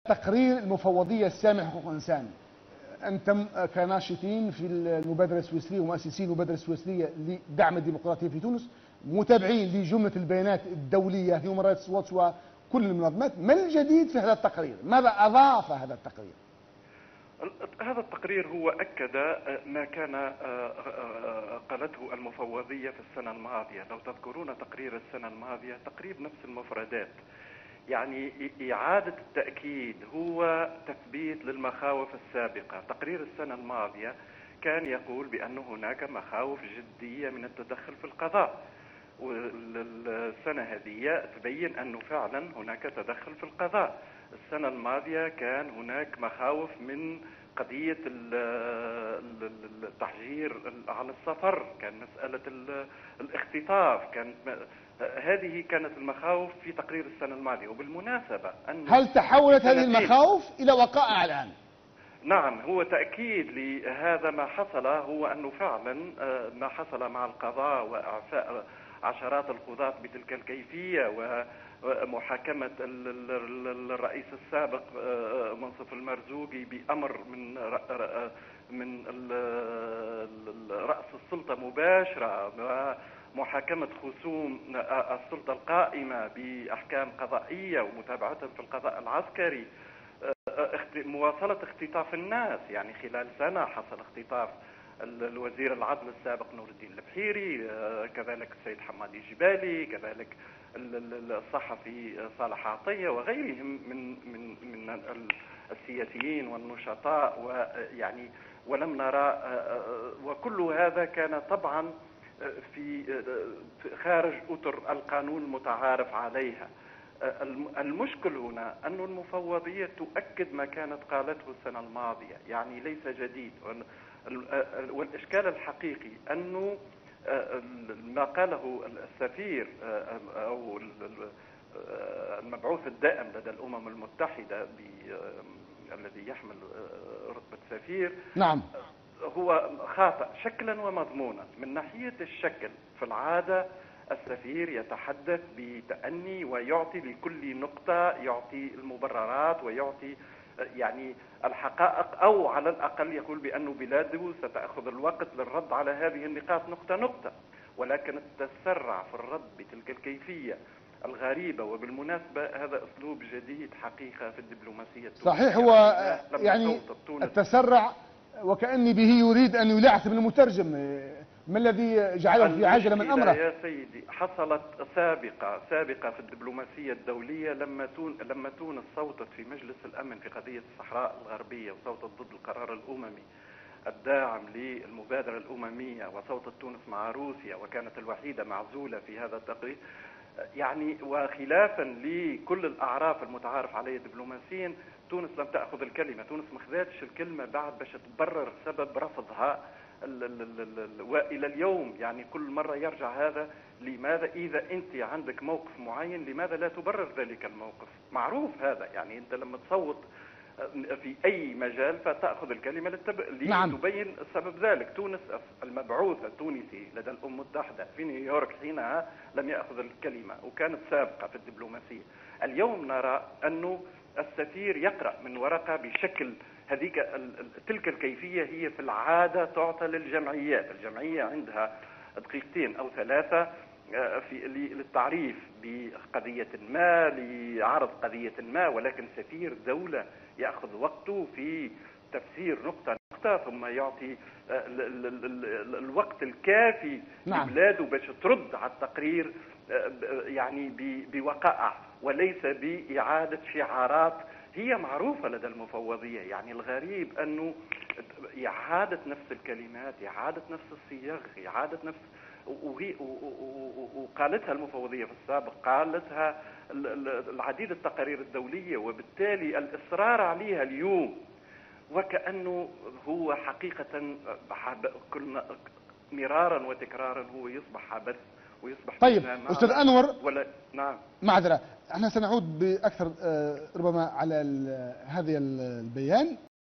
تقرير المفوضية السامية حقوق الإنسان، أنتم كناشطين في المبادرة السويسرية ومؤسسين المبادرة السويسرية لدعم الديمقراطية في تونس، متابعين لجملة البيانات الدولية هيومن رايتس واتش وكل المنظمات، ما الجديد في هذا التقرير؟ ماذا أضاف هذا التقرير؟ هذا التقرير هو أكد ما كان قالته المفوضية في السنة الماضية. لو تذكرون تقرير السنة الماضية تقريب نفس المفردات، يعني إعادة التأكيد، هو تثبيت للمخاوف السابقة. تقرير السنة الماضية كان يقول بأن هناك مخاوف جدية من التدخل في القضاء، والسنة هذه تبين أنه فعلا هناك تدخل في القضاء. السنة الماضية كان هناك مخاوف من قضية التحجير على السفر، كان مسألة الاختطاف، هذه كانت المخاوف في تقرير السنة الماضية. وبالمناسبة هل تحولت هذه المخاوف إلى وقائع الآن؟ نعم، هو تأكيد لهذا ما حصل، هو أنه فعلا ما حصل مع القضاء وإعفاء عشرات القضاة بتلك الكيفية ومحاكمة الرئيس السابق منصف المرزوقي بأمر من رأس السلطة مباشرة، ومحاكمة خصوم السلطة القائمة بأحكام قضائية ومتابعتهم في القضاء العسكري، مواصلة اختطاف الناس. يعني خلال سنة حصل اختطاف الوزير العدل السابق نور الدين البحيري، كذلك السيد حمادي الجبالي، كذلك الصحفي صالح عطية وغيرهم من السياسيين والنشطاء، ويعني ولم نرى، وكل هذا كان طبعا في خارج أطر القانون المتعارف عليها. المشكل هنا أن المفوضية تؤكد ما كانت قالته السنة الماضية، يعني ليس جديد. والإشكال الحقيقي أنه ما قاله السفير أو المبعوث الدائم لدى الأمم المتحدة الذي يحمل رتبة سفير، نعم، هو خاطئ شكلا ومضمونا. من ناحية الشكل، في العادة السفير يتحدث بتأني ويعطي لكل نقطة، يعطي المبررات ويعطي يعني الحقائق، أو على الأقل يقول بأن بلاده ستأخذ الوقت للرد على هذه النقاط نقطة نقطة. ولكن التسرع في الرد بتلك الكيفية الغريبة، وبالمناسبة هذا أسلوب جديد حقيقة في الدبلوماسية التونسية. صحيح، هو يعني التسرع وكأني به يريد أن يلعثم المترجم. ما الذي جعله في عجلة من أمره؟ يا سيدي، حصلت سابقة في الدبلوماسية الدولية لما تونس صوتت في مجلس الأمن في قضية الصحراء الغربية، وصوتت ضد القرار الأممي الداعم للمبادرة الأممية، وصوتت تونس مع روسيا وكانت الوحيدة معزولة في هذا التقرير. يعني وخلافا لكل الأعراف المتعارف عليها دبلوماسيا، تونس لم تأخذ الكلمة. تونس ما خذتش الكلمة بعد باش تبرر سبب رفضها وإلى اليوم. يعني كل مرة يرجع هذا، لماذا إذا أنت عندك موقف معين لماذا لا تبرر ذلك الموقف؟ معروف هذا، يعني أنت لما تصوت في أي مجال فتأخذ الكلمة لتبين سبب ذلك. تونس، المبعوث التونسي لدى الأمم المتحدة في نيويورك حينها لم يأخذ الكلمة، وكانت سابقة في الدبلوماسية. اليوم نرى أنه السفير يقرأ من ورقة بشكل تلك الكيفية هي في العادة تعطى للجمعيات. الجمعية عندها دقيقتين أو ثلاثة للتعريف بقضية ما، لعرض قضية ما، ولكن سفير دولة يأخذ وقته في تفسير نقطة نقطة، ثم يعطي الوقت الكافي لبلاده باش ترد على التقرير يعني بوقائع، وليس بإعادة شعارات هي معروفة لدى المفوضية. يعني الغريب أنه إعادة نفس الكلمات، إعادة نفس الصيغ، إعادة نفس، وقالتها المفوضية في السابق، قالتها العديد التقارير الدولية، وبالتالي الإصرار عليها اليوم وكأنه هو حقيقة مرارا وتكرارا هو يصبح عبث ويصبح. طيب أستاذ أنور، نعم، معذرة، احنا سنعود بأكثر ربما على هذا البيان.